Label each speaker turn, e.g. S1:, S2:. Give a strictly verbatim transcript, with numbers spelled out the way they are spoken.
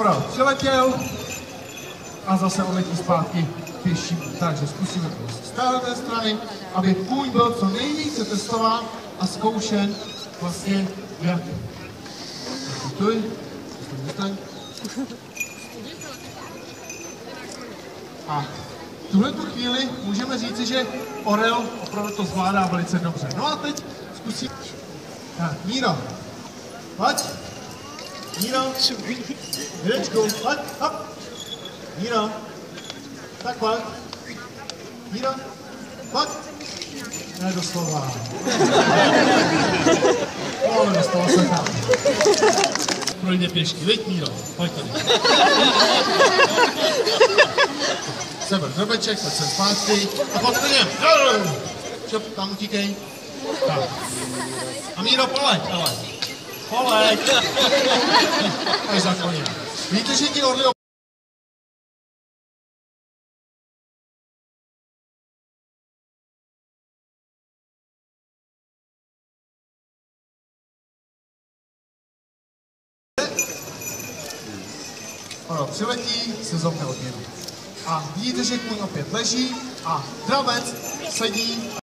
S1: orel přiletěl a zase odletí zpátky pěší. Takže zkusíme to z té strany, aby kůň byl co nejvíce testován a zkoušen vlastně jak. Stůj, stůj, a v tuhle tu chvíli můžeme říci, že orel opravdu to zvládá velice dobře. No a teď zkusím. Tak, Míro, pojď. Míro, Jirečku, pojď, hop. Míro, tak pojď. Míro, pojď. Ne, doslova. No, dostalo se tam. Projde pěšky, viď, Míro, pojď tady. Seber drbeček, pojď sem zpátky a pojď k něm. Čop, tam utíkej. Tak. A Míro, poleď, ale. Poleď. Až za koně. Víte, že ti orly Ono přiletí, se zobne od něj. A vidíte, že kůň opět leží a dravec sedí